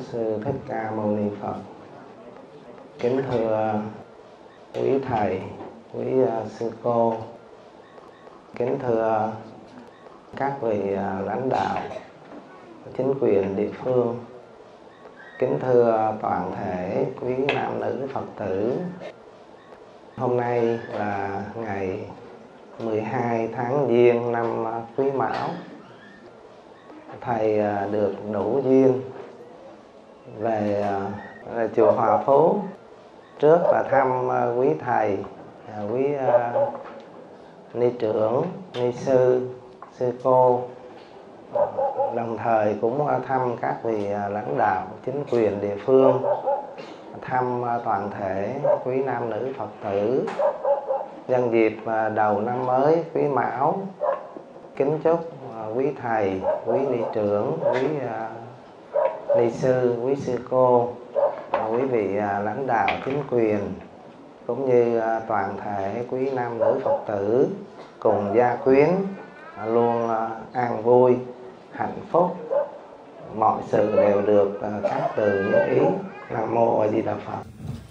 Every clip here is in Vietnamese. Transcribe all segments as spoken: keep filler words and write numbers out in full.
Sư Thích Ca Mâu Ni Phật. Kính thưa quý thầy, quý sư cô, kính thưa các vị lãnh đạo chính quyền địa phương, kính thưa toàn thể quý nam nữ Phật tử. Hôm nay là ngày mười hai tháng Giêng năm Quý Mão. Thầy được đủ duyên về chùa Hòa Phú. Trước là thăm quý thầy, quý ni trưởng, ni sư, sư cô. Đồng thời cũng thăm các vị lãnh đạo chính quyền địa phương, thăm toàn thể quý nam nữ Phật tử. Nhân dịp đầu năm mới Quý Mão, kính chúc quý thầy, quý ni trưởng, quý ni sư, quý sư cô, quý vị lãnh đạo chính quyền cũng như toàn thể quý nam nữ Phật tử cùng gia quyến luôn an vui, hạnh phúc, mọi sự đều được các từ như ý. Nam mô A Di Đà Phật.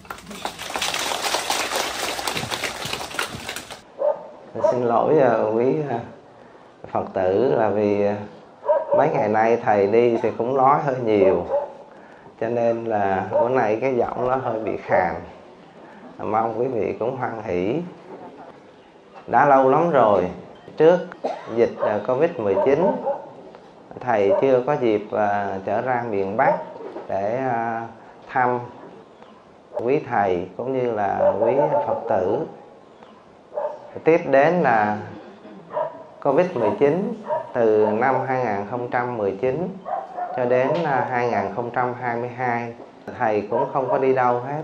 Xin lỗi quý Phật tử là vì mấy ngày nay thầy đi thì cũng nói hơi nhiều, cho nên là bữa nay cái giọng nó hơi bị khàn. Mong quý vị cũng hoan hỷ. Đã lâu lắm rồi, trước dịch Covid mười chín, thầy chưa có dịp trở ra miền Bắc để thăm quý thầy cũng như là quý Phật tử. Tiếp đến là Covid mười chín từ năm hai nghìn không trăm mười chín cho đến hai nghìn không trăm hai mươi hai, thầy cũng không có đi đâu hết.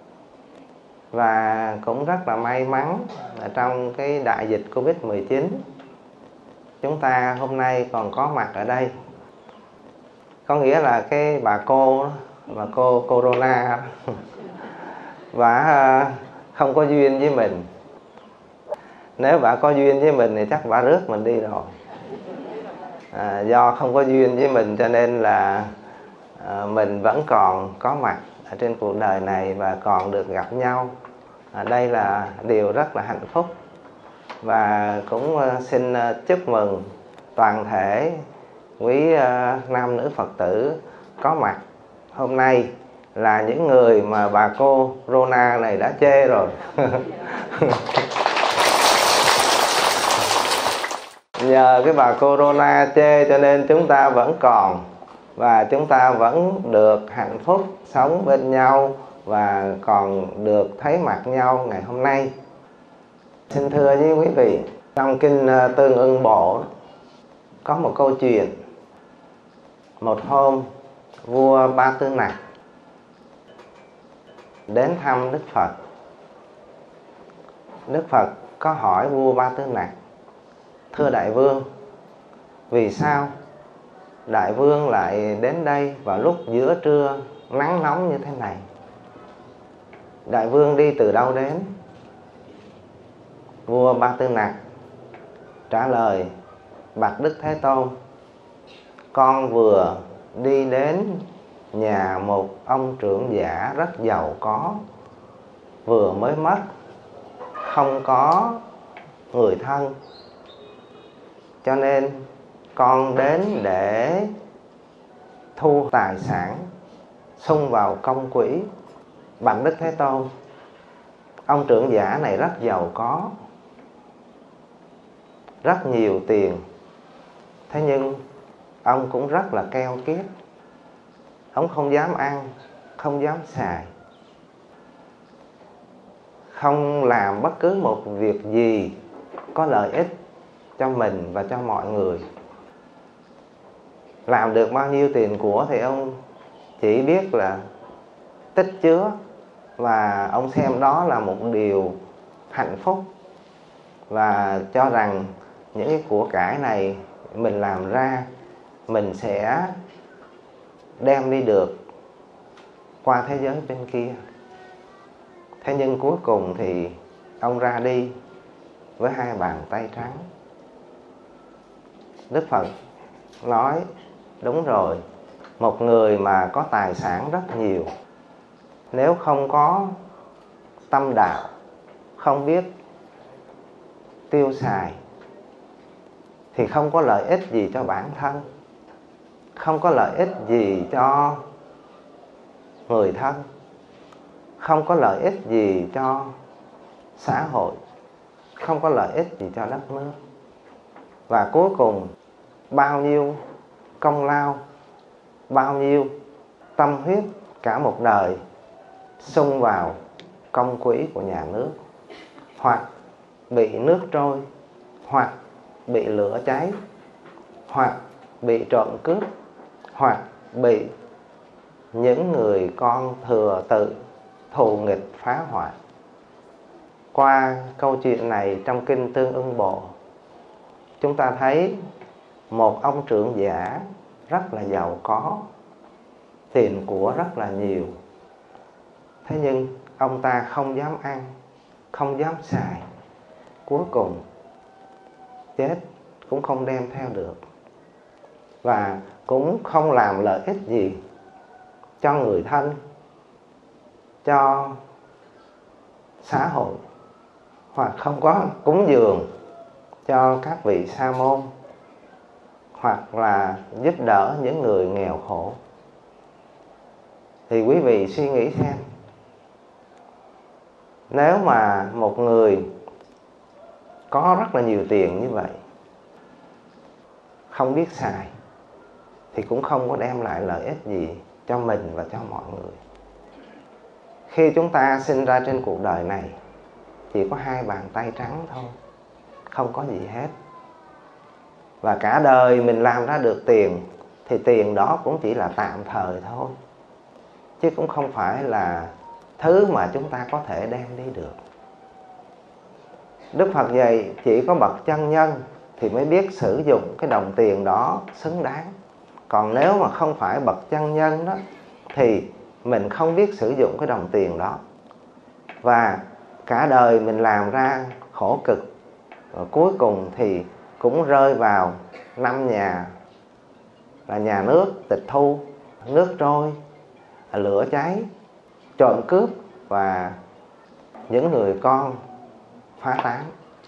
Và cũng rất là may mắn là trong cái đại dịch Covid mười chín, chúng ta hôm nay còn có mặt ở đây. Có nghĩa là cái bà cô, bà cô Corona bà không có duyên với mình. Nếu bà có duyên với mình thì chắc bà rước mình đi rồi. À, do không có duyên với mình cho nên là à, mình vẫn còn có mặt ở trên cuộc đời này và còn được gặp nhau. À, đây là điều rất là hạnh phúc. Và cũng uh, xin uh, chúc mừng toàn thể quý uh, nam nữ Phật tử có mặt hôm nay là những người mà bà cô Rona này đã chê rồi. Nhờ cái bà Corona chê cho nên chúng ta vẫn còn, và chúng ta vẫn được hạnh phúc sống bên nhau và còn được thấy mặt nhau ngày hôm nay. Xin thưa với quý vị, trong kinh Tương Ưng Bộ có một câu chuyện. Một hôm vua Ba Tư Nặc đến thăm Đức Phật. Đức Phật có hỏi vua Ba Tư Nặc: thưa đại vương, vì sao đại vương lại đến đây vào lúc giữa trưa nắng nóng như thế này? Đại vương đi từ đâu đến? Vua Ba Tư Nặc trả lời: bạch Đức Thế Tôn, con vừa đi đến nhà một ông trưởng giả rất giàu có, vừa mới mất, không có người thân, cho nên con đến để thu tài sản xung vào công quỹ. Bạch Đức Thế Tôn, ông trưởng giả này rất giàu có, rất nhiều tiền, thế nhưng ông cũng rất là keo kiết. Ông không dám ăn, không dám xài, không làm bất cứ một việc gì có lợi ích cho mình và cho mọi người. Làm được bao nhiêu tiền của thì ông chỉ biết là tích chứa, và ông xem đó là một điều hạnh phúc, và cho rằng những cái của cải này mình làm ra mình sẽ đem đi được qua thế giới bên kia. Thế nhưng cuối cùng thì ông ra đi với hai bàn tay trắng. Đức Phật nói: đúng rồi, một người mà có tài sản rất nhiều, nếu không có tâm đạo, không biết tiêu xài, thì không có lợi ích gì cho bản thân, không có lợi ích gì cho người thân, không có lợi ích gì cho xã hội, không có lợi ích gì cho đất nước. Và cuối cùng bao nhiêu công lao, bao nhiêu tâm huyết cả một đời xung vào công quỹ của nhà nước, hoặc bị nước trôi, hoặc bị lửa cháy, hoặc bị trộm cướp, hoặc bị những người con thừa tự thù nghịch phá hoại. Qua câu chuyện này trong Kinh Tương Ưng Bộ, chúng ta thấy một ông trưởng giả rất là giàu có, tiền của rất là nhiều. Thế nhưng ông ta không dám ăn, không dám xài. Cuối cùng chết cũng không đem theo được, và cũng không làm lợi ích gì cho người thân, cho xã hội, hoặc không có cúng dường cho các vị sa môn, hoặc là giúp đỡ những người nghèo khổ. Thì quý vị suy nghĩ xem, nếu mà một người có rất là nhiều tiền như vậy, không biết xài, thì cũng không có đem lại lợi ích gì cho mình và cho mọi người. Khi chúng ta sinh ra trên cuộc đời này, chỉ có hai bàn tay trắng thôi, không có gì hết. Và cả đời mình làm ra được tiền, thì tiền đó cũng chỉ là tạm thời thôi, chứ cũng không phải là thứ mà chúng ta có thể đem đi được. Đức Phật dạy chỉ có bậc chân nhân thì mới biết sử dụng cái đồng tiền đó xứng đáng. Còn nếu mà không phải bậc chân nhân đó, thì mình không biết sử dụng cái đồng tiền đó. Và cả đời mình làm ra khổ cực, và cuối cùng thì cũng rơi vào năm nhà là nhà nước tịch thu, nước trôi, lửa cháy, trộm cướp và những người con phá tán.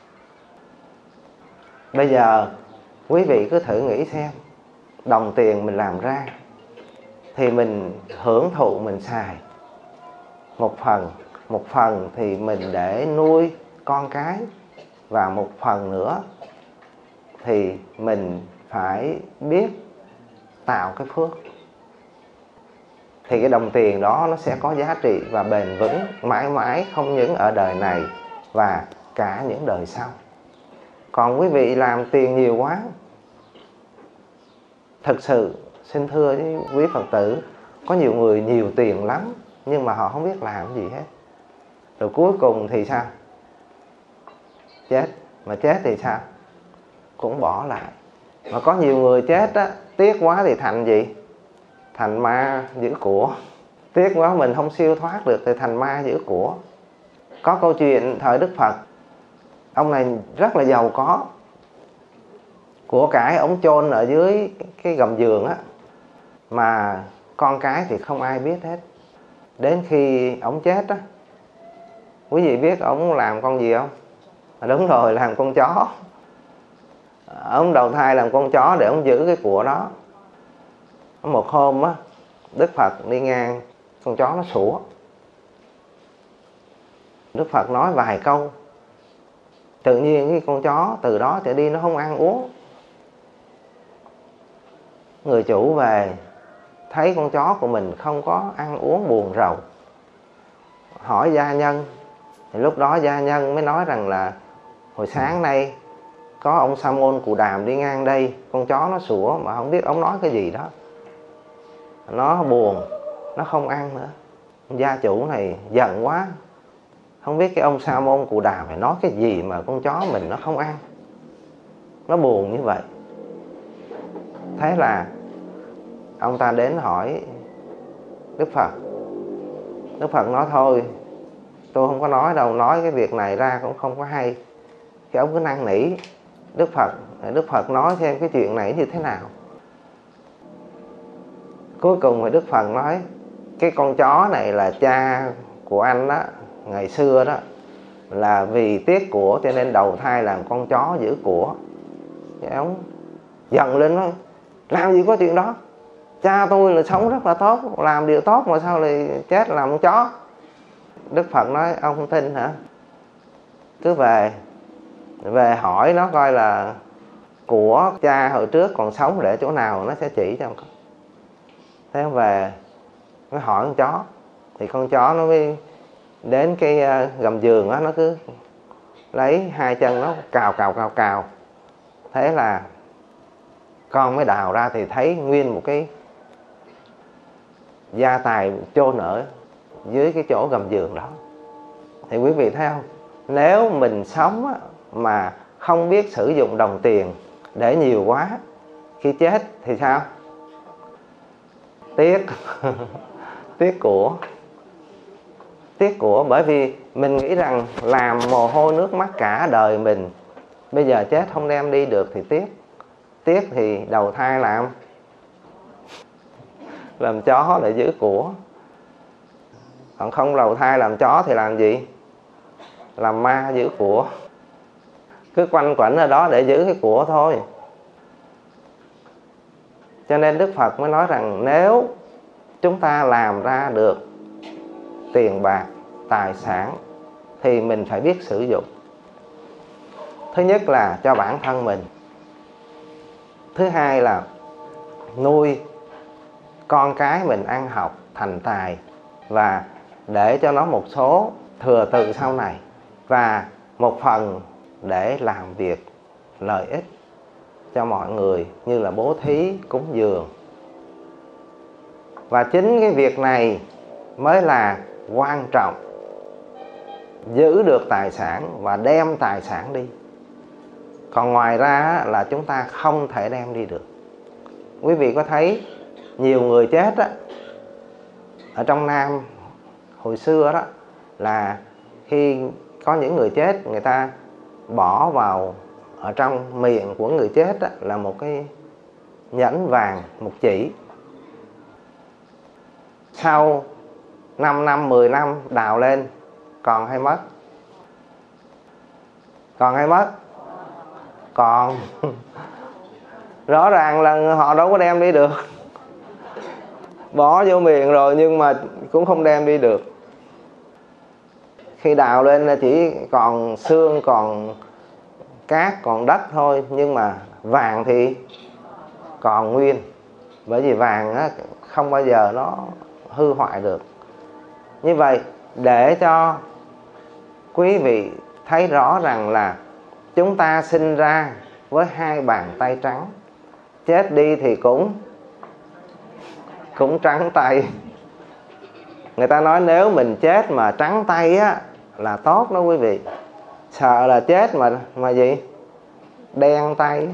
Bây giờ quý vị cứ thử nghĩ xem, đồng tiền mình làm ra thì mình hưởng thụ, mình xài một phần, một phần thì mình để nuôi con cái, và một phần nữa thì mình phải biết tạo cái phước. Thì cái đồng tiền đó nó sẽ có giá trị và bền vững mãi mãi, không những ở đời này và cả những đời sau. Còn quý vị làm tiền nhiều quá, thực sự xin thưa với quý Phật tử, có nhiều người nhiều tiền lắm nhưng mà họ không biết làm gì hết. Rồi cuối cùng thì sao? Chết. Mà chết thì sao? Cũng bỏ lại. Mà có nhiều người chết á, tiếc quá thì thành gì? Thành ma giữ của. Tiếc quá mình không siêu thoát được thì thành ma giữ của. Có câu chuyện thời Đức Phật, ông này rất là giàu có, của cải ông chôn ở dưới cái gầm giường á, mà con cái thì không ai biết hết. Đến khi ông chết á, quý vị biết ông làm con gì không? Đúng rồi, làm con chó. Ông đầu thai làm con chó để ông giữ cái của đó. Một hôm á, Đức Phật đi ngang, con chó nó sủa. Đức Phật nói vài câu, tự nhiên cái con chó từ đó trở đi nó không ăn uống. Người chủ về thấy con chó của mình không có ăn uống, buồn rầu, hỏi gia nhân. Thì lúc đó gia nhân mới nói rằng là hồi sáng nay có ông Sa môn Cù Đàm đi ngang đây, con chó nó sủa mà không biết ông nói cái gì đó, nó buồn, nó không ăn nữa. Gia chủ này giận quá, không biết cái ông Sa môn Cù Đàm phải nói cái gì mà con chó mình nó không ăn, nó buồn như vậy. Thế là ông ta đến hỏi Đức Phật. Đức Phật nói thôi, tôi không có nói đâu, nói cái việc này ra cũng không có hay. Thì ông cứ năn nỉ Đức Phật, Đức Phật nói xem cái chuyện này như thế nào. Cuối cùng thì Đức Phật nói cái con chó này là cha của anh đó, ngày xưa đó là vì tiếc của cho nên đầu thai làm con chó giữ của. Thì ông giận lên nói làm gì có chuyện đó, cha tôi là sống rất là tốt, làm điều tốt mà sao lại chết làm con chó. Đức Phật nói ông không tin hả, cứ về về hỏi nó coi là của cha hồi trước còn sống để chỗ nào, nó sẽ chỉ cho ông. Thế ông về mới hỏi con chó, thì con chó nó mới đến cái gầm giường đó, nó cứ lấy hai chân nó cào cào cào cào. Thế là con mới đào ra thì thấy nguyên một cái gia tài chôn ở dưới cái chỗ gầm giường đó. Thì quý vị thấy không, nếu mình sống á, mà không biết sử dụng đồng tiền để nhiều quá, khi chết thì sao? Tiếc. Tiếc của. Tiếc của bởi vì mình nghĩ rằng làm mồ hôi nước mắt cả đời mình, bây giờ chết không đem đi được thì tiếc. Tiếc thì đầu thai làm làm chó để giữ của. Còn không đầu thai làm chó thì làm gì? Làm ma giữ của. Cứ quanh quẩn ở đó để giữ cái của thôi. Cho nên Đức Phật mới nói rằng nếu chúng ta làm ra được tiền bạc, tài sản thì mình phải biết sử dụng. Thứ nhất là cho bản thân mình. Thứ hai là nuôi con cái mình ăn học thành tài và để cho nó một số thừa tự sau này, và một phần để làm việc lợi ích cho mọi người như là bố thí, cúng dường. Và chính cái việc này mới là quan trọng, giữ được tài sản và đem tài sản đi. Còn ngoài ra là chúng ta không thể đem đi được. Quý vị có thấy nhiều người chết á, ở trong Nam hồi xưa đó, là khi có những người chết, người ta bỏ vào ở trong miệng của người chết á, là một cái nhẫn vàng một chỉ. Sau năm năm, mười năm đào lên còn hay mất? Còn hay mất? Còn. Rõ ràng là họ đâu có đem đi được. Bỏ vô miệng rồi nhưng mà cũng không đem đi được. Khi đào lên là chỉ còn xương, còn cát, còn đất thôi. Nhưng mà vàng thì còn nguyên. Bởi vì vàng á, không bao giờ nó hư hoại được. Như vậy để cho quý vị thấy rõ rằng là chúng ta sinh ra với hai bàn tay trắng, chết đi thì cũng cũng trắng tay. Người ta nói nếu mình chết mà trắng tay á là tốt đó quý vị. Sợ là chết mà mà gì? Đen tay.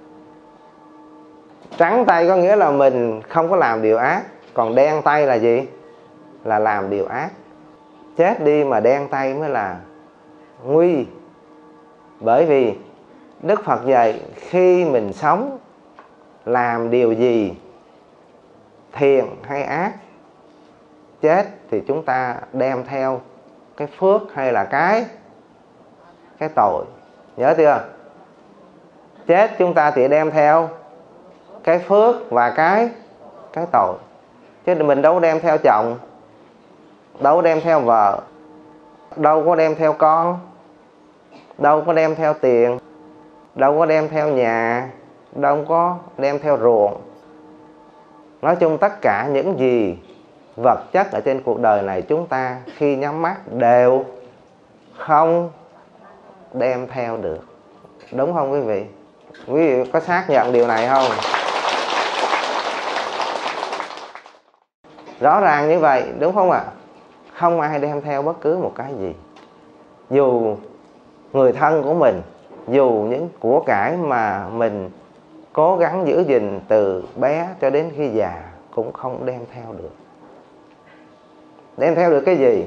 Trắng tay có nghĩa là mình không có làm điều ác. Còn đen tay là gì? Là làm điều ác. Chết đi mà đen tay mới là nguy. Bởi vì Đức Phật dạy khi mình sống, làm điều gì thiện hay ác, chết thì chúng ta đem theo cái phước hay là cái cái tội. Nhớ chưa? Chết chúng ta chỉ đem theo cái phước và cái cái tội. Chứ mình đâu có đem theo chồng, đâu có đem theo vợ, đâu có đem theo con, đâu có đem theo tiền, đâu có đem theo nhà, đâu có đem theo ruộng. Nói chung tất cả những gì vật chất ở trên cuộc đời này chúng ta khi nhắm mắt đều không đem theo được. Đúng không quý vị? Quý vị có xác nhận điều này không? Rõ ràng như vậy, đúng không ạ? Không ai đem theo bất cứ một cái gì. Dù người thân của mình, dù những của cải mà mình cố gắng giữ gìn từ bé cho đến khi già cũng không đem theo được. Đem theo được cái gì?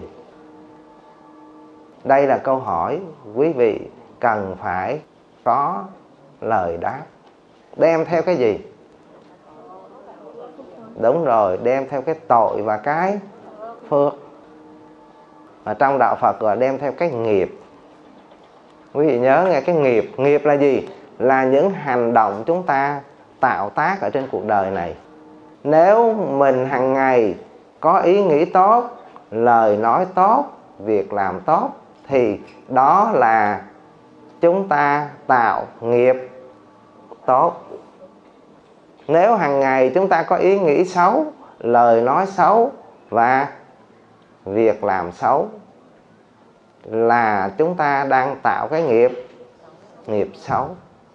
Đây là câu hỏi quý vị cần phải có lời đáp. Đem theo cái gì? Đúng rồi, đem theo cái tội và cái phước. Và trong đạo Phật gọi đem theo cái nghiệp. Quý vị nhớ nghe, cái nghiệp. Nghiệp là gì? Là những hành động chúng ta tạo tác ở trên cuộc đời này. Nếu mình hàng ngày có ý nghĩ tốt, lời nói tốt, việc làm tốt, thì đó là chúng ta tạo nghiệp tốt. Nếu hàng ngày chúng ta có ý nghĩ xấu, lời nói xấu và việc làm xấu, là chúng ta đang tạo cái nghiệp nghiệp xấu.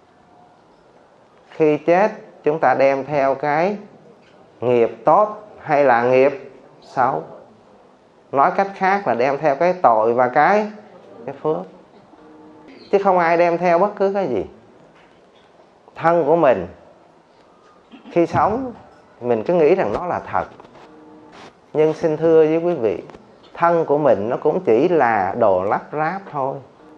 Khi chết chúng ta đem theo cái nghiệp tốt hay là nghiệp xấu? Nói cách khác là đem theo cái tội và cái cái phước. Chứ không ai đem theo bất cứ cái gì. Thân của mình khi sống mình cứ nghĩ rằng nó là thật. Nhưng xin thưa với quý vị, thân của mình nó cũng chỉ là đồ lắp ráp thôi.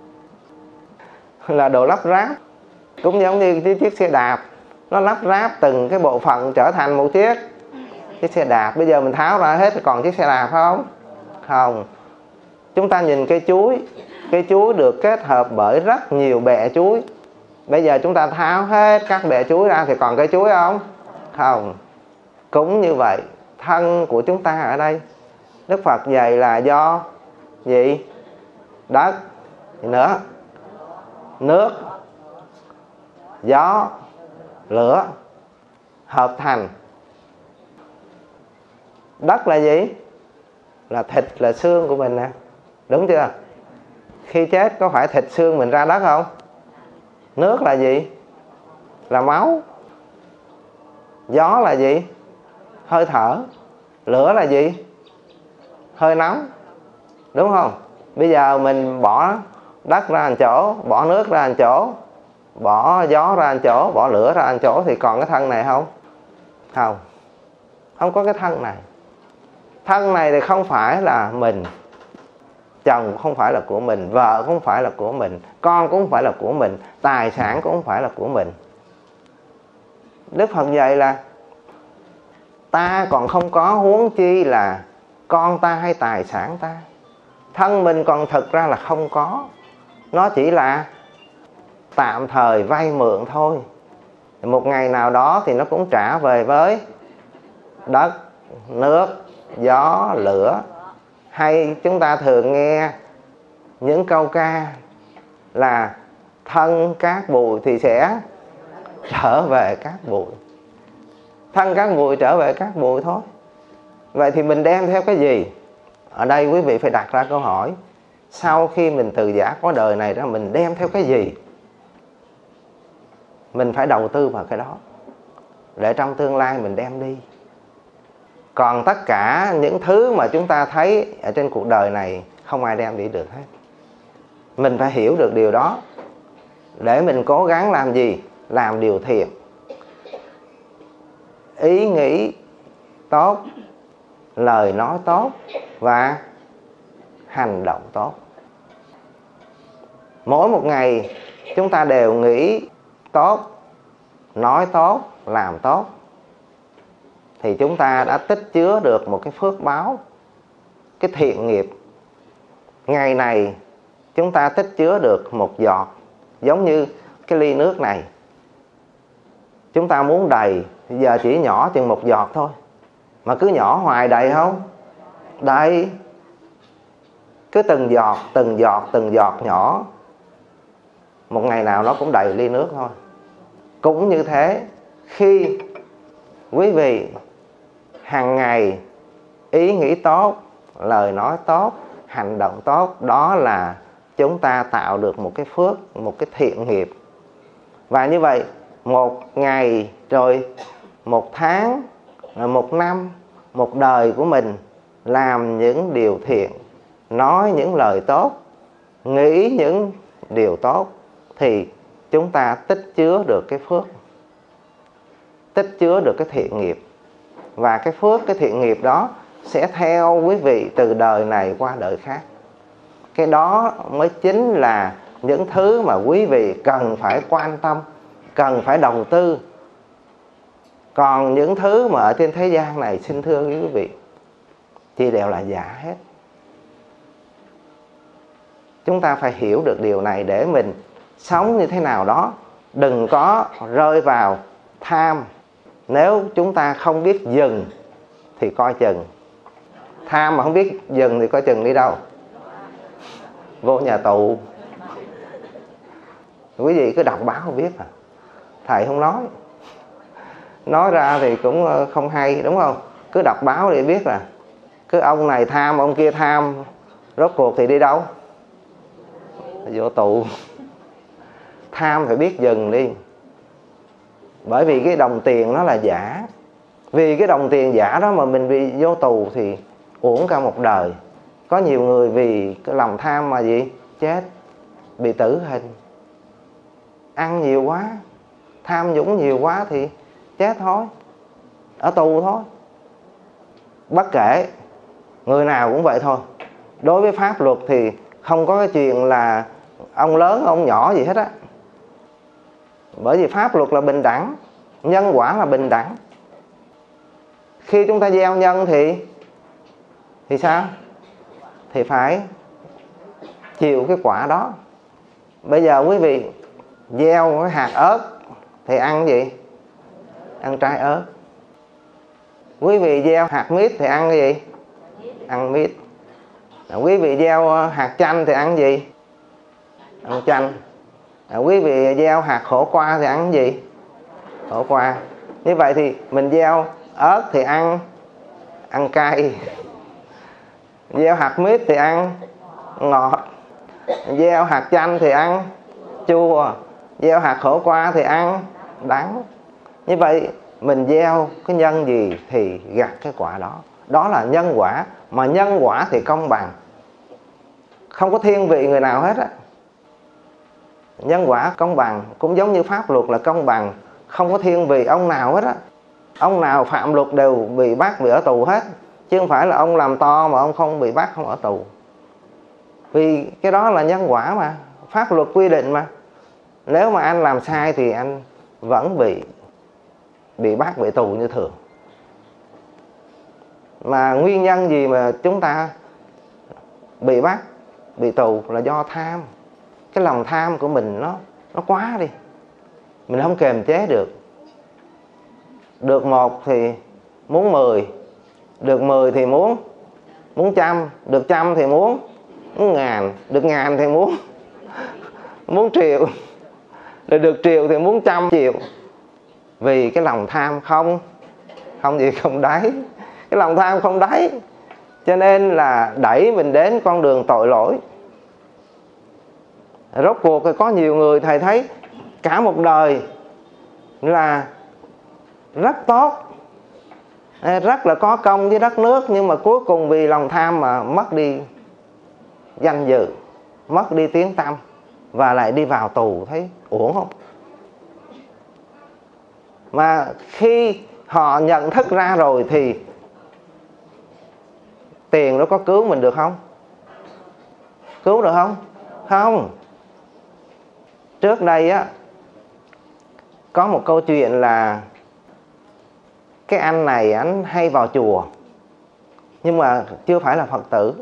Là đồ lắp ráp. Cũng giống như cái chiếc xe đạp, nó lắp ráp từng cái bộ phận trở thành một chiếc chiếc xe đạp. Bây giờ mình tháo ra hết còn chiếc xe đạp không? Không. Chúng ta nhìn cây chuối, cây chuối được kết hợp bởi rất nhiều bẹ chuối. Bây giờ chúng ta tháo hết các bẹ chuối ra thì còn cây chuối không? Không. Cũng như vậy, thân của chúng ta ở đây, Đức Phật dạy là do gì? Đất, gì nữa? Nước, gió, lửa hợp thành. Đất là gì? Là thịt, là xương của mình nè. Đúng chưa? Khi chết có phải thịt xương mình ra đất không? Nước là gì? Là máu. Gió là gì? Hơi thở. Lửa là gì? Hơi nóng. Đúng không? Bây giờ mình bỏ đất ra một chỗ, bỏ nước ra một chỗ, bỏ gió ra một chỗ, bỏ lửa ra một chỗ, thì còn cái thân này không? Không. Không có cái thân này. Thân này thì không phải là mình. Chồng không phải là của mình, vợ cũng không phải là của mình, con cũng không phải là của mình, tài sản cũng không phải là của mình. Đức Phật dạy là ta còn không có, huống chi là con ta hay tài sản ta. Thân mình còn thực ra là không có. Nó chỉ là tạm thời vay mượn thôi. Một ngày nào đó thì nó cũng trả về với đất, nước, gió, lửa. Hay chúng ta thường nghe những câu ca là thân cát bụi thì sẽ trở về cát bụi. Thân cát bụi trở về cát bụi thôi. Vậy thì mình đem theo cái gì? Ở đây quý vị phải đặt ra câu hỏi, sau khi mình từ giã có đời này ra, mình đem theo cái gì? Mình phải đầu tư vào cái đó, để trong tương lai mình đem đi. Còn tất cả những thứ mà chúng ta thấy ở trên cuộc đời này không ai đem đi được hết. Mình phải hiểu được điều đó để mình cố gắng làm gì? Làm điều thiện. Ý nghĩ tốt, lời nói tốt và hành động tốt. Mỗi một ngày chúng ta đều nghĩ tốt, nói tốt, làm tốt, thì chúng ta đã tích chứa được một cái phước báo, cái thiện nghiệp. Ngày này chúng ta tích chứa được một giọt, giống như cái ly nước này. Chúng ta muốn đầy, giờ chỉ nhỏ chừng một giọt thôi. Mà cứ nhỏ hoài đầy không? Đầy. Cứ từng giọt, từng giọt, từng giọt nhỏ, một ngày nào nó cũng đầy ly nước thôi. Cũng như thế, khi quý vị hàng ngày ý nghĩ tốt, lời nói tốt, hành động tốt, đó là chúng ta tạo được một cái phước, một cái thiện nghiệp. Và như vậy, một ngày rồi một tháng, một năm, một đời của mình làm những điều thiện, nói những lời tốt, nghĩ những điều tốt, thì chúng ta tích chứa được cái phước, tích chứa được cái thiện nghiệp. Và cái phước, cái thiện nghiệp đó sẽ theo quý vị từ đời này qua đời khác. Cái đó mới chính là những thứ mà quý vị cần phải quan tâm, cần phải đầu tư. Còn những thứ mà ở trên thế gian này, xin thưa quý vị, thì đều là giả hết. Chúng ta phải hiểu được điều này để mình sống như thế nào đó, đừng có rơi vào tham. Nếu chúng ta không biết dừng thì coi chừng. Tham mà không biết dừng thì coi chừng đi đâu? Vô nhà tù. Quý vị cứ đọc báo biết à, thầy không nói. Nói ra thì cũng không hay, đúng không? Cứ đọc báo để biết là cứ ông này tham, ông kia tham, rốt cuộc thì đi đâu? Vô tù. Tham phải biết dừng đi. Bởi vì cái đồng tiền nó là giả. Vì cái đồng tiền giả đó mà mình bị vô tù thì uổng cả một đời. Có nhiều người vì cái lòng tham mà gì? Chết, bị tử hình. Ăn nhiều quá, tham nhũng nhiều quá thì chết thôi, ở tù thôi. Bất kể, người nào cũng vậy thôi. Đối với pháp luật thì không có cái chuyện là ông lớn, ông nhỏ gì hết á. Bởi vì pháp luật là bình đẳng, nhân quả là bình đẳng. Khi chúng ta gieo nhân thì Thì sao? Thì phải chịu cái quả đó. Bây giờ quý vị gieo cái hạt ớt thì ăn gì? Ăn trái ớt. Quý vị gieo hạt mít thì ăn cái gì? Ăn mít. Quý vị gieo hạt chanh thì ăn gì? Ăn chanh. Quý vị gieo hạt khổ qua thì ăn gì? Khổ qua. Như vậy thì mình gieo ớt thì ăn ăn cay, gieo hạt mít thì ăn ngọt, gieo hạt chanh thì ăn chua, gieo hạt khổ qua thì ăn đắng. Như vậy mình gieo cái nhân gì thì gặt cái quả đó. Đó là nhân quả. Mà nhân quả thì công bằng, không có thiên vị người nào hết á. Nhân quả công bằng, cũng giống như pháp luật là công bằng, không có thiên vị ông nào hết á. Ông nào phạm luật đều bị bắt, bị ở tù hết. Chứ không phải là ông làm to mà ông không bị bắt, không ở tù. Vì cái đó là nhân quả mà, pháp luật quy định mà. Nếu mà anh làm sai thì anh vẫn bị Bị bắt, bị tù như thường. Mà nguyên nhân gì mà chúng ta bị bắt, bị tù là do tham. Cái lòng tham của mình nó nó quá đi, mình không kềm chế được. Được một thì muốn mười, được mười thì muốn muốn trăm, được trăm thì muốn muốn ngàn, được ngàn thì muốn muốn triệu, rồi được triệu thì muốn trăm triệu. Vì cái lòng tham không không gì không đáy. Cái lòng tham không đáy, cho nên là đẩy mình đến con đường tội lỗi. Rốt cuộc có nhiều người thầy thấy cả một đời là rất tốt, rất là có công với đất nước, nhưng mà cuối cùng vì lòng tham mà mất đi danh dự, mất đi tiếng tăm, và lại đi vào tù. Thấy uổng không? Mà khi họ nhận thức ra rồi thì tiền nó có cứu mình được không? Cứu được không? Không. Trước đây á, có một câu chuyện là cái anh này anh hay vào chùa, nhưng mà chưa phải là Phật tử.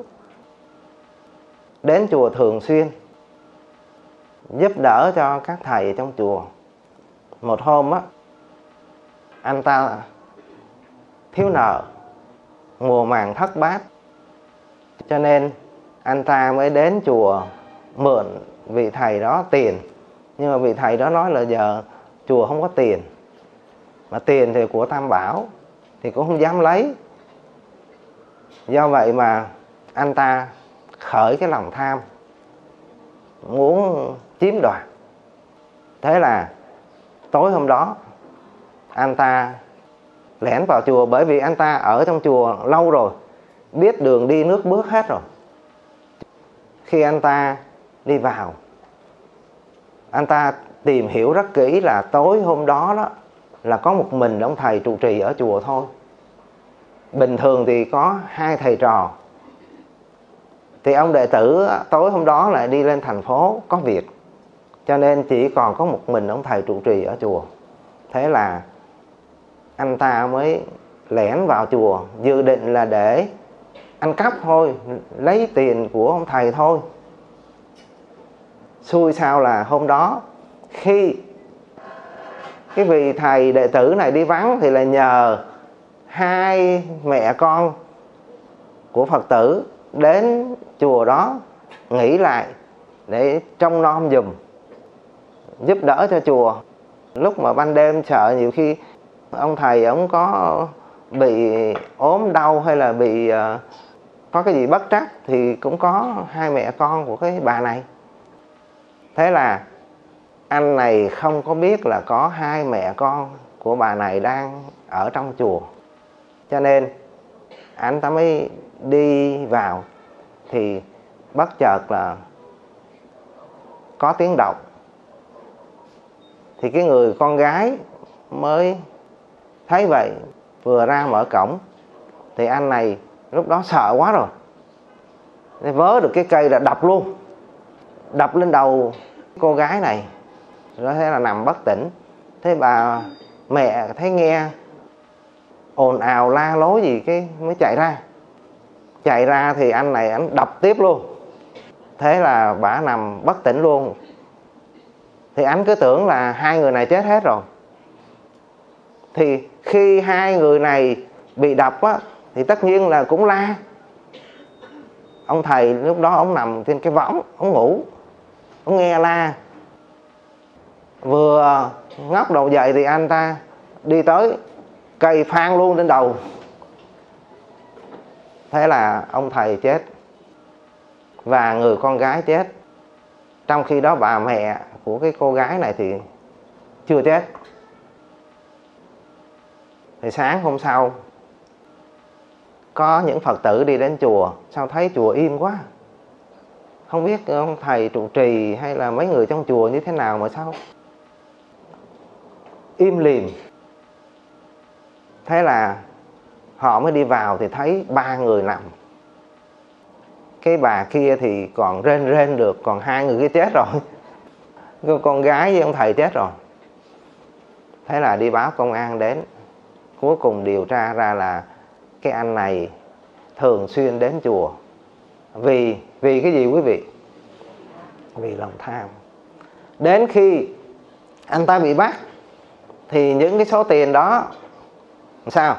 Đến chùa thường xuyên, giúp đỡ cho các thầy trong chùa. Một hôm á, anh ta thiếu nợ, mùa màng thất bát, cho nên anh ta mới đến chùa mượn vị thầy đó tiền. Nhưng mà vị thầy đó nói là giờ chùa không có tiền, mà tiền thì của Tam Bảo thì cũng không dám lấy. Do vậy mà anh ta khởi cái lòng tham, muốn chiếm đoạt. Thế là tối hôm đó anh ta lẻn vào chùa, bởi vì anh ta ở trong chùa lâu rồi, biết đường đi nước bước hết rồi. Khi anh ta đi vào, anh ta tìm hiểu rất kỹ là tối hôm đó đó là có một mình ông thầy trụ trì ở chùa thôi. Bình thường thì có hai thầy trò, thì ông đệ tử tối hôm đó lại đi lên thành phố có việc, cho nên chỉ còn có một mình ông thầy trụ trì ở chùa. Thế là anh ta mới lẻn vào chùa, dự định là để ăn cắp thôi, lấy tiền của ông thầy thôi. Xui sao là hôm đó khi cái vị thầy đệ tử này đi vắng thì là nhờ hai mẹ con của Phật tử đến chùa đó nghỉ lại để trông nom giùm, giúp đỡ cho chùa. Lúc mà ban đêm sợ nhiều khi ông thầy ông có bị ốm đau hay là bị uh, có cái gì bất trắc thì cũng có hai mẹ con của cái bà này. Thế là anh này không có biết là có hai mẹ con của bà này đang ở trong chùa, cho nên anh ta mới đi vào thì bất chợt là có tiếng động. Thì cái người con gái mới thấy vậy, vừa ra mở cổng thì anh này lúc đó sợ quá rồi, nên vớ được cái cây là đập luôn, đập lên đầu cô gái này. Rồi thế là nằm bất tỉnh. Thế bà mẹ thấy nghe ồn ào la lối gì cái mới chạy ra. Chạy ra thì anh này anh đập tiếp luôn. Thế là bà nằm bất tỉnh luôn. Thì anh cứ tưởng là hai người này chết hết rồi. Thì khi hai người này bị đập á, thì tất nhiên là cũng la. Ông thầy lúc đó ông nằm trên cái võng, ông ngủ, ông nghe la. Vừa ngóc đầu dậy thì anh ta đi tới cây phang luôn lên đầu. Thế là ông thầy chết và người con gái chết. Trong khi đó bà mẹ của cái cô gái này thì chưa chết. Thì sáng hôm sau có những Phật tử đi đến chùa, sao thấy chùa im quá, không biết ông thầy trụ trì hay là mấy người trong chùa như thế nào mà sao im lìm. Thế là họ mới đi vào thì thấy ba người nằm. Cái bà kia thì còn rên rên được, còn hai người kia chết rồi. Con gái với ông thầy chết rồi. Thế là đi báo công an đến. Cuối cùng điều tra ra là cái anh này thường xuyên đến chùa. Vì vì cái gì quý vị? Vì lòng tham. Đến khi anh ta bị bắt thì những cái số tiền đó sao?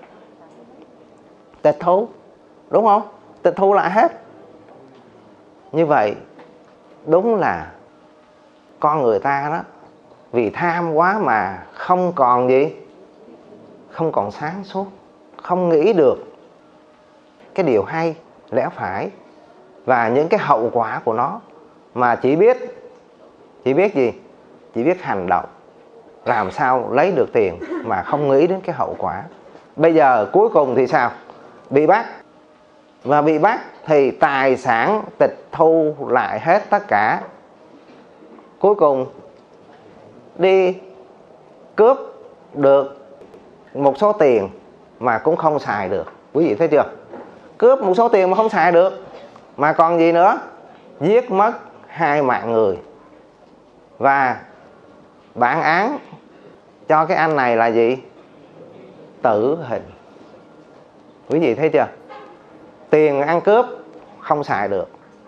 Tịch thu, đúng không? Tịch thu lại hết. Như vậy đúng là con người ta đó, vì tham quá mà không còn gì, không còn sáng suốt, không nghĩ được cái điều hay, lẽ phải và những cái hậu quả của nó, mà chỉ biết chỉ biết gì? Chỉ biết hành động làm sao lấy được tiền mà không nghĩ đến cái hậu quả. Bây giờ cuối cùng thì sao? Bị bắt. Và bị bắt thì tài sản tịch thu lại hết tất cả. Cuối cùng đi cướp được một số tiền mà cũng không xài được. Quý vị thấy chưa? Cướp một số tiền mà không xài được, mà còn gì nữa? Giết mất hai mạng người. Và bản án cho cái anh này là gì? Tử hình. Quý vị thấy chưa? Tiền ăn cướp không xài được,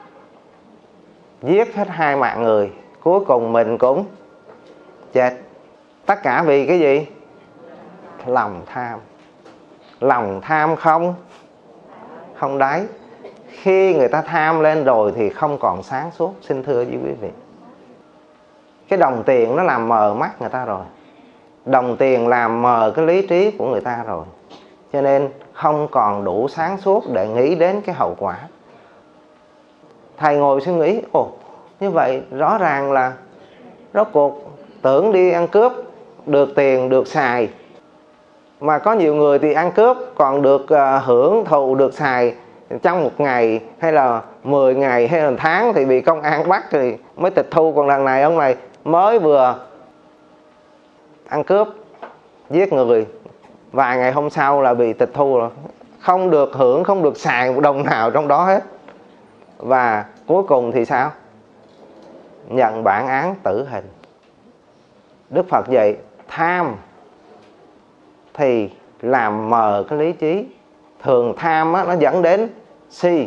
giết hết hai mạng người, cuối cùng mình cũng chết. Tất cả vì cái gì? Lòng tham. Lòng tham không không đáy. Khi người ta tham lên rồi thì không còn sáng suốt. Xin thưa với quý vị, cái đồng tiền nó làm mờ mắt người ta rồi. Đồng tiền làm mờ cái lý trí của người ta rồi. Cho nên không còn đủ sáng suốt để nghĩ đến cái hậu quả. Thầy ngồi suy nghĩ, ồ, như vậy rõ ràng là rốt cuộc tưởng đi ăn cướp được tiền, được xài. Mà có nhiều người thì ăn cướp còn được uh, hưởng thụ, được xài trong một ngày hay là mười ngày hay là một tháng thì bị công an bắt thì mới tịch thu. Còn lần này ông này mới vừa ăn cướp, giết người, vài ngày hôm sau là bị tịch thu rồi. Không được hưởng, không được xài một đồng nào trong đó hết. Và cuối cùng thì sao? Nhận bản án tử hình. Đức Phật dạy tham thì làm mờ cái lý trí. Thường tham á, nó dẫn đến si.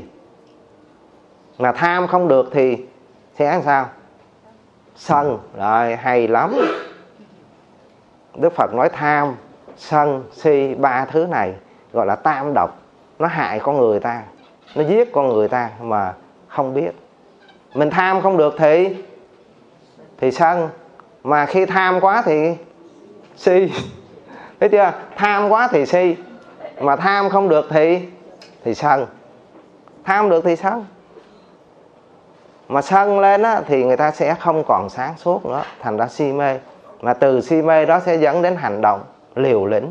Mà tham không được thì sẽ làm sao? Sân. Rồi, hay lắm. Đức Phật nói tham, sân, si, ba thứ này gọi là tam độc. Nó hại con người ta, nó giết con người ta mà không biết. Mình tham không được thì thì sân. Mà khi tham quá thì si. Thấy chưa? Tham quá thì si. Mà tham không được thì thì sân. Tham được thì sân. Mà sân lên á, thì người ta sẽ không còn sáng suốt nữa, thành ra si mê. Mà từ si mê đó sẽ dẫn đến hành động liều lĩnh.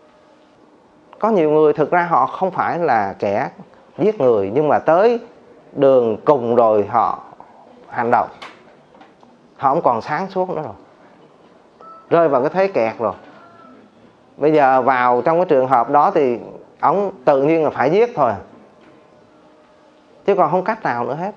Có nhiều người thực ra họ không phải là kẻ giết người, nhưng mà tới đường cùng rồi họ hành động. Họ không còn sáng suốt nữa rồi, rơi vào cái thế kẹt rồi. Bây giờ vào trong cái trường hợp đó thì ông tự nhiên là phải giết thôi, chứ còn không cách nào nữa hết.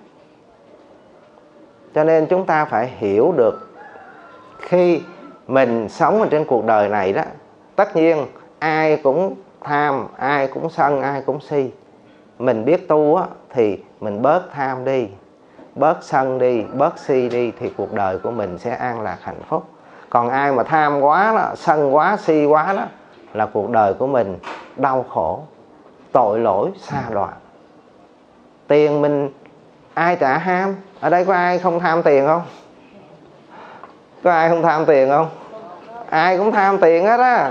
Cho nên chúng ta phải hiểu được, khi mình sống ở trên cuộc đời này đó, tất nhiên ai cũng tham, ai cũng sân, ai cũng si. Mình biết tu á, thì mình bớt tham đi, bớt sân đi, bớt si đi, thì cuộc đời của mình sẽ an lạc hạnh phúc. Còn ai mà tham quá đó, sân quá, si quá đó, là cuộc đời của mình đau khổ, tội lỗi, sa đọa. Tiền mình ai trả ham? Ở đây có ai không tham tiền không? Có ai không tham tiền không? Ai cũng tham tiền hết á.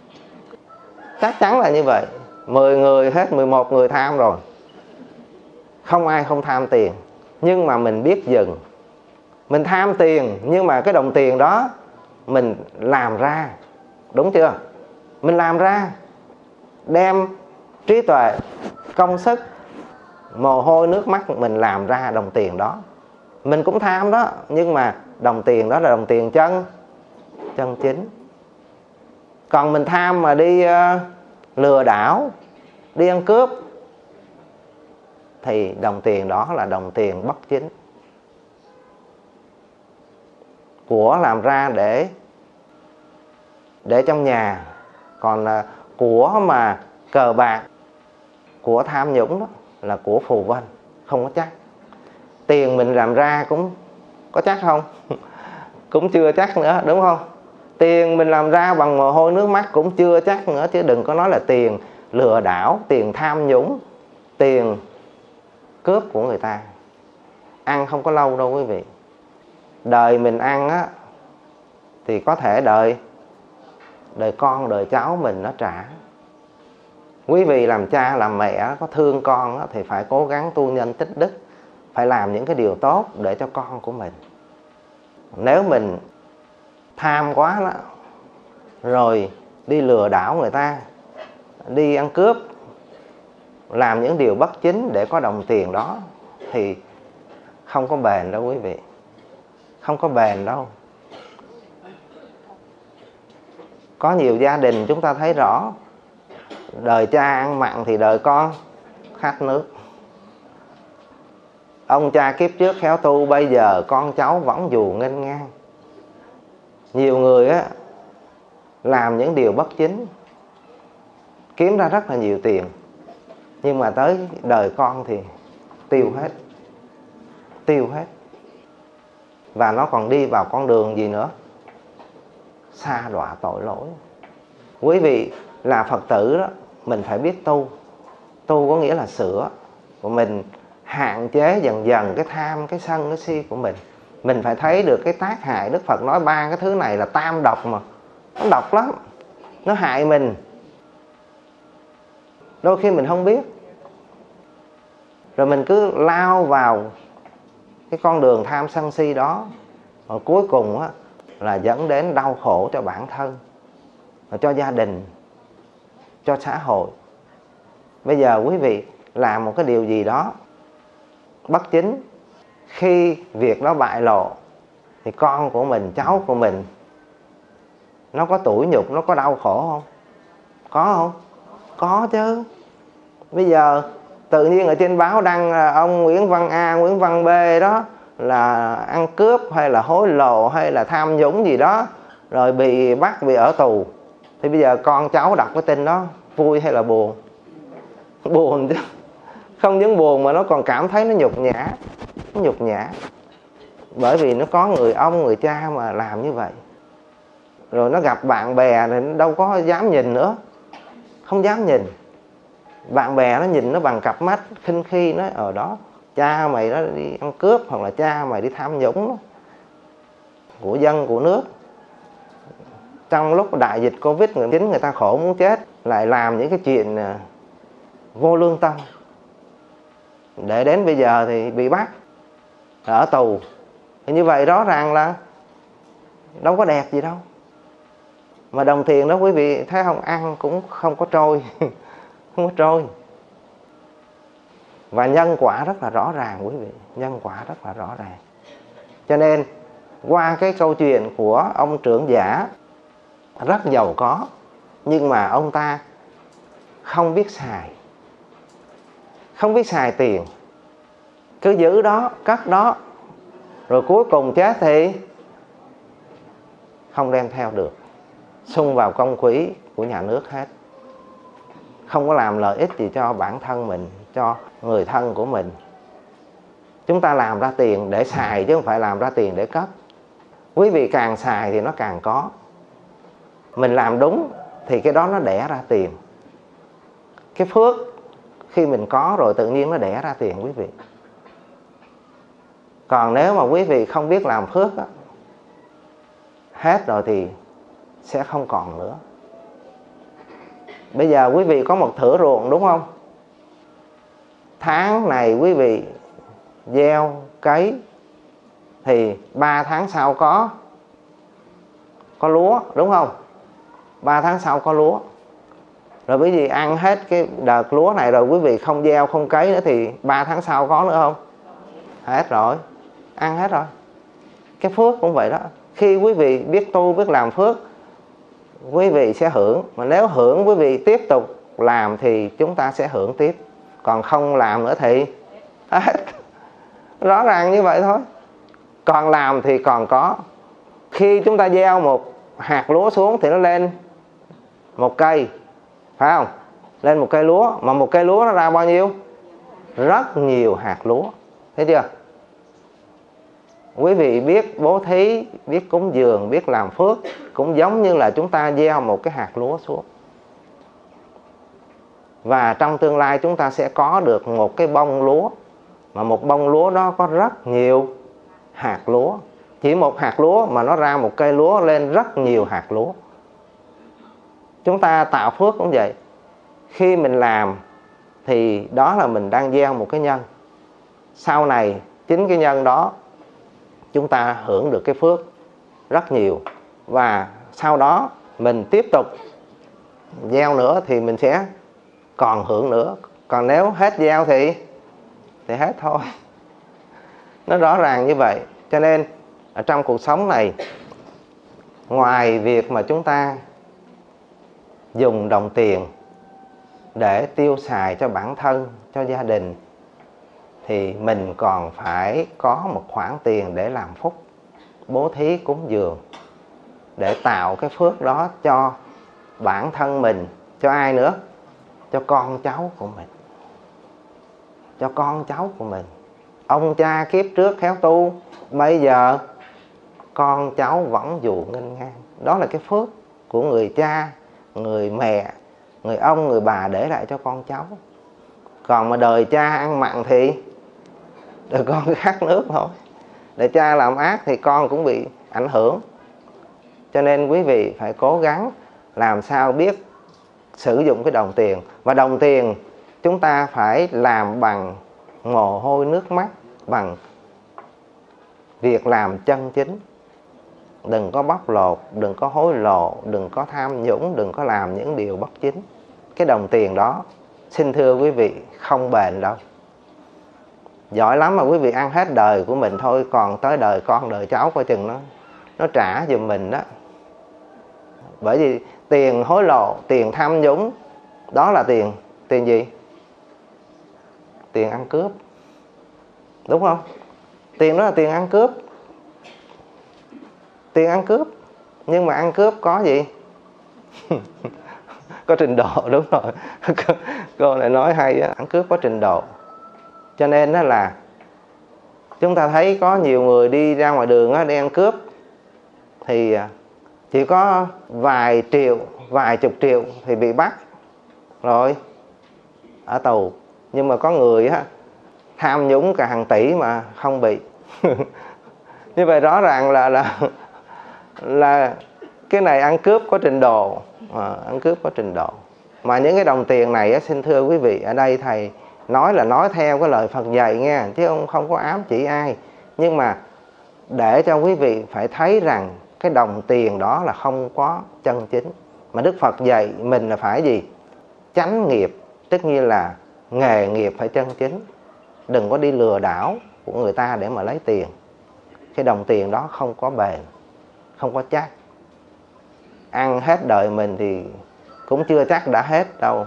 Chắc chắn là như vậy. Mười người hết mười một người tham rồi. Không ai không tham tiền. Nhưng mà mình biết dừng. Mình tham tiền, nhưng mà cái đồng tiền đó mình làm ra. Đúng chưa? Mình làm ra, đem trí tuệ, công sức, mồ hôi nước mắt mình làm ra đồng tiền đó. Mình cũng tham đó, nhưng mà đồng tiền đó là đồng tiền chân chân chính. Còn mình tham mà đi uh, lừa đảo, đi ăn cướp, thì đồng tiền đó là đồng tiền bất chính. Của làm ra để để trong nhà. Còn uh, của mà cờ bạc, của tham nhũng đó là của phù vân, không có chắc. Tiền mình làm ra cũng có chắc không? Cũng chưa chắc nữa, đúng không? Tiền mình làm ra bằng mồ hôi nước mắt cũng chưa chắc nữa, chứ đừng có nói là tiền lừa đảo, tiền tham nhũng, tiền cướp của người ta. Ăn không có lâu đâu quý vị. Đời mình ăn á, thì có thể đời đời con, đời cháu mình nó trả. Quý vị làm cha, làm mẹ có thương con á, thì phải cố gắng tu nhân tích đức, phải làm những cái điều tốt để cho con của mình. Nếu mình tham quá đó, rồi đi lừa đảo người ta, đi ăn cướp, làm những điều bất chính để có đồng tiền đó, thì không có bền đâu quý vị. Không có bền đâu. Có nhiều gia đình chúng ta thấy rõ, đời cha ăn mặn thì đời con khát nước. Ông cha kiếp trước khéo tu, bây giờ con cháu vẫn dù nghênh ngang. Nhiều người á, làm những điều bất chính, kiếm ra rất là nhiều tiền, nhưng mà tới đời con thì tiêu hết. Tiêu hết. Và nó còn đi vào con đường gì nữa? Sa đọa tội lỗi. Quý vị là Phật tử đó, mình phải biết tu. Tu có nghĩa là sửa. Và mình hạn chế dần dần cái tham, cái sân, cái si của mình. Mình phải thấy được cái tác hại. Đức Phật nói ba cái thứ này là tam độc mà. Nó độc lắm. Nó hại mình. Đôi khi mình không biết. Rồi mình cứ lao vào cái con đường tham sân si đó. Rồi cuối cùng á, là dẫn đến đau khổ cho bản thân, cho gia đình, cho xã hội. Bây giờ quý vị làm một cái điều gì đó bất chính, khi việc đó bại lộ thì con của mình, cháu của mình nó có tủi nhục, nó có đau khổ không? Có không? Có chứ. Bây giờ tự nhiên ở trên báo đăng ông Nguyễn Văn A, Nguyễn Văn B đó là ăn cướp hay là hối lộ hay là tham nhũng gì đó, rồi bị bắt, bị ở tù, Thì bây giờ con cháu đọc cái tin đó vui hay là buồn? Buồn chứ. Không những buồn mà nó còn cảm thấy nó nhục nhã. Nó nhục nhã. Bởi vì nó có người ông, người cha mà làm như vậy. Rồi nó gặp bạn bè thì nó đâu có dám nhìn nữa. Không dám nhìn. Bạn bè nó nhìn nó bằng cặp mắt khinh khi, nói ở đó cha mày nó đi ăn cướp, hoặc là cha mày đi tham nhũng đó, của dân của nước. Trong lúc đại dịch Covid mười chín người ta khổ muốn chết, lại làm những cái chuyện vô lương tâm. Để đến bây giờ thì bị bắt, ở tù. Thì như vậy rõ ràng là đâu có đẹp gì đâu. Mà đồng tiền đó quý vị thấy không, ăn cũng không có trôi. Không có trôi. Và nhân quả rất là rõ ràng quý vị. Nhân quả rất là rõ ràng. Cho nên qua cái câu chuyện của ông trưởng giả rất giàu có, nhưng mà ông ta không biết xài. Không biết xài tiền. Cứ giữ đó, cất đó. Rồi cuối cùng chết thì không đem theo được. Xung vào công quỹ của nhà nước hết. Không có làm lợi ích gì cho bản thân mình, cho người thân của mình. Chúng ta làm ra tiền để xài chứ không phải làm ra tiền để cất. Quý vị càng xài thì nó càng có. Mình làm đúng thì cái đó nó đẻ ra tiền. Cái phước khi mình có rồi tự nhiên nó đẻ ra tiền quý vị. Còn nếu mà quý vị không biết làm phước á, hết rồi thì sẽ không còn nữa. Bây giờ quý vị có một thửa ruộng đúng không? Tháng này quý vị gieo cấy thì ba tháng sau có có lúa đúng không? ba tháng sau có lúa. Rồi quý vị ăn hết cái đợt lúa này rồi quý vị không gieo không cấy nữa thì ba tháng sau có nữa không? Hết rồi. Ăn hết rồi. Cái phước cũng vậy đó. Khi quý vị biết tu, biết làm phước, quý vị sẽ hưởng. Mà nếu hưởng quý vị tiếp tục làm thì chúng ta sẽ hưởng tiếp. Còn không làm nữa thì hết. Rõ ràng như vậy thôi. Còn làm thì còn có. Khi chúng ta gieo một hạt lúa xuống thì nó lên một cây, phải không? Lên một cây lúa. Mà một cây lúa nó ra bao nhiêu? Rất nhiều hạt lúa. Thấy chưa? Quý vị biết bố thí, biết cúng dường, biết làm phước, cũng giống như là chúng ta gieo một cái hạt lúa xuống. Và trong tương lai chúng ta sẽ có được một cái bông lúa. Mà một bông lúa đó có rất nhiều hạt lúa. Chỉ một hạt lúa mà nó ra một cây lúa lên rất nhiều hạt lúa. Chúng ta tạo phước cũng vậy. Khi mình làm thì đó là mình đang gieo một cái nhân. Sau này chính cái nhân đó chúng ta hưởng được cái phước rất nhiều. Và sau đó mình tiếp tục gieo nữa thì mình sẽ còn hưởng nữa. Còn nếu hết gieo thì thì hết thôi. Nó rõ ràng như vậy. Cho nên ở trong cuộc sống này, ngoài việc mà chúng ta dùng đồng tiền để tiêu xài cho bản thân, cho gia đình, thì mình còn phải có một khoản tiền để làm phúc, bố thí cúng dường, để tạo cái phước đó cho bản thân mình, cho ai nữa? Cho con cháu của mình. Cho con cháu của mình. Ông cha kiếp trước khéo tu, bây giờ con cháu vẫn dù nghênh ngang. Đó là cái phước của người cha, người mẹ, người ông, người bà để lại cho con cháu. Còn mà đời cha ăn mặn thì đời con khát nước thôi. Đời cha làm ác thì con cũng bị ảnh hưởng. Cho nên quý vị phải cố gắng làm sao biết sử dụng cái đồng tiền. Và đồng tiền chúng ta phải làm bằng mồ hôi nước mắt, bằng việc làm chân chính. Đừng có bóc lột, đừng có hối lộ, đừng có tham nhũng, đừng có làm những điều bất chính. Cái đồng tiền đó, xin thưa quý vị, không bền đâu. Giỏi lắm mà quý vị ăn hết đời của mình thôi, còn tới đời con, đời cháu coi chừng nó nó trả giùm mình đó. Bởi vì tiền hối lộ, tiền tham nhũng, đó là tiền, tiền gì? Tiền ăn cướp. Đúng không? Tiền đó là tiền ăn cướp. Tiền ăn cướp. Nhưng mà ăn cướp có gì? Có trình độ, đúng rồi. Cô lại nói hay á, ăn cướp có trình độ. Cho nên đó là chúng ta thấy có nhiều người đi ra ngoài đường á, đi ăn cướp thì chỉ có vài triệu, vài chục triệu thì bị bắt rồi ở tù. Nhưng mà có người á, tham nhũng cả hàng tỷ mà không bị. Như vậy rõ ràng là là là cái này ăn cướp có trình độ, à, ăn cướp có trình độ. Mà những cái đồng tiền này á, xin thưa quý vị, ở đây thầy nói là nói theo cái lời Phật dạy nha, chứ không không có ám chỉ ai. Nhưng mà để cho quý vị phải thấy rằng cái đồng tiền đó là không có chân chính. Mà Đức Phật dạy mình là phải gì? Chánh nghiệp, tức như là nghề nghiệp phải chân chính. Đừng có đi lừa đảo của người ta để mà lấy tiền. Cái đồng tiền đó không có bền, không có chắc. Ăn hết đời mình thì cũng chưa chắc đã hết đâu.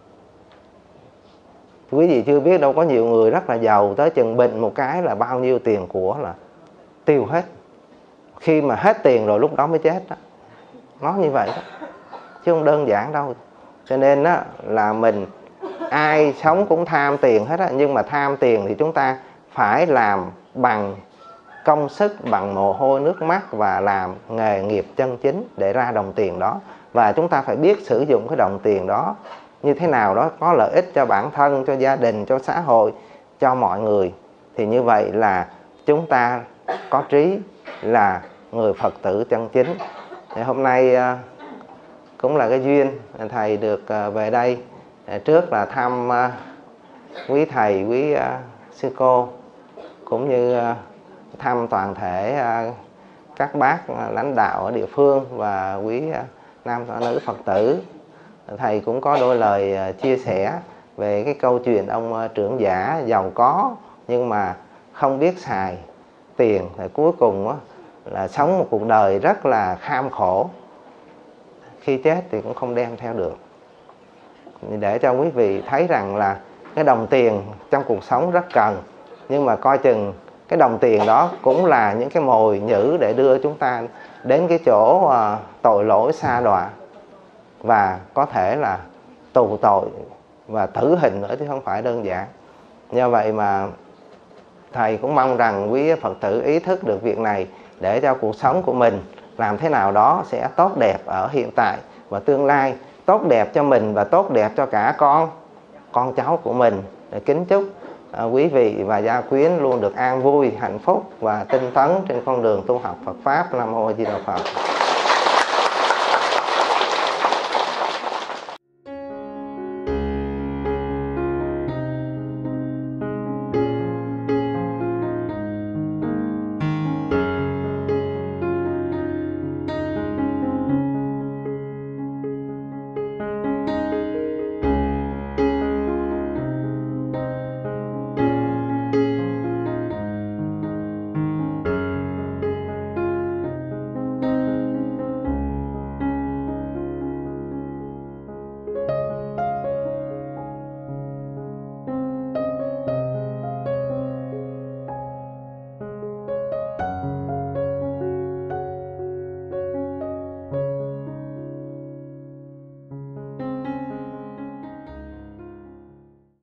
Quý vị chưa biết đâu, có nhiều người rất là giàu, tới chừng bệnh một cái là bao nhiêu tiền của là tiêu hết. Khi mà hết tiền rồi lúc đó mới chết đó. Nó như vậy đó, chứ không đơn giản đâu. Cho nên đó là mình, ai sống cũng tham tiền hết á. Nhưng mà tham tiền thì chúng ta phải làm bằng công sức, bằng mồ hôi nước mắt và làm nghề nghiệp chân chính để ra đồng tiền đó. Và chúng ta phải biết sử dụng cái đồng tiền đó như thế nào đó có lợi ích cho bản thân, cho gia đình, cho xã hội, cho mọi người. Thì như vậy là chúng ta có trí, là người Phật tử chân chính. Thì hôm nay cũng là cái duyên thầy được về đây. Trước là thăm quý thầy, quý sư cô, cũng như thăm toàn thể các bác lãnh đạo ở địa phương và quý nam nữ Phật tử. Thầy cũng có đôi lời chia sẻ về cái câu chuyện ông trưởng giả giàu có nhưng mà không biết xài tiền, thì cuối cùng là sống một cuộc đời rất là kham khổ. Khi chết thì cũng không đem theo được. Để cho quý vị thấy rằng là cái đồng tiền trong cuộc sống rất cần, nhưng mà coi chừng cái đồng tiền đó cũng là những cái mồi nhử để đưa chúng ta đến cái chỗ uh, tội lỗi sa đọa, và có thể là tù tội và tử hình nữa, chứ không phải đơn giản. Do vậy mà thầy cũng mong rằng quý Phật tử ý thức được việc này, để cho cuộc sống của mình làm thế nào đó sẽ tốt đẹp ở hiện tại và tương lai, tốt đẹp cho mình và tốt đẹp cho cả con con cháu của mình. Để kính chúc uh, quý vị và gia quyến luôn được an vui, hạnh phúc và tinh tấn trên con đường tu học Phật pháp. Nam mô A Di Đà Phật.